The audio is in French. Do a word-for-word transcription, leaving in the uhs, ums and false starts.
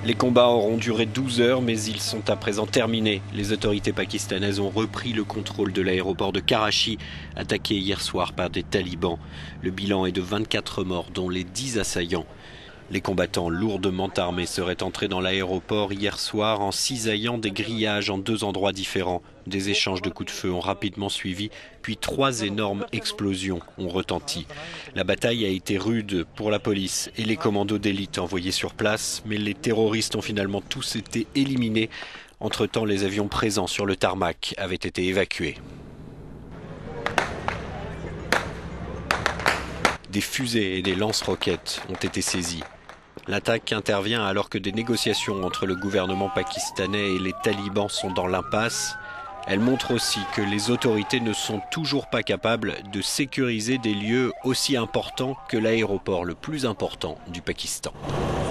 Les combats auront duré douze heures, mais ils sont à présent terminés. Les autorités pakistanaises ont repris le contrôle de l'aéroport de Karachi, attaqué hier soir par des talibans. Le bilan est de vingt-quatre morts, dont les dix assaillants. Les combattants lourdement armés seraient entrés dans l'aéroport hier soir en cisaillant des grillages en deux endroits différents. Des échanges de coups de feu ont rapidement suivi, puis trois énormes explosions ont retenti. La bataille a été rude pour la police et les commandos d'élite envoyés sur place, mais les terroristes ont finalement tous été éliminés. Entre-temps, les avions présents sur le tarmac avaient été évacués. Des fusées et des lance-roquettes ont été saisis. L'attaque intervient alors que des négociations entre le gouvernement pakistanais et les talibans sont dans l'impasse. Elle montre aussi que les autorités ne sont toujours pas capables de sécuriser des lieux aussi importants que l'aéroport le plus important du Pakistan.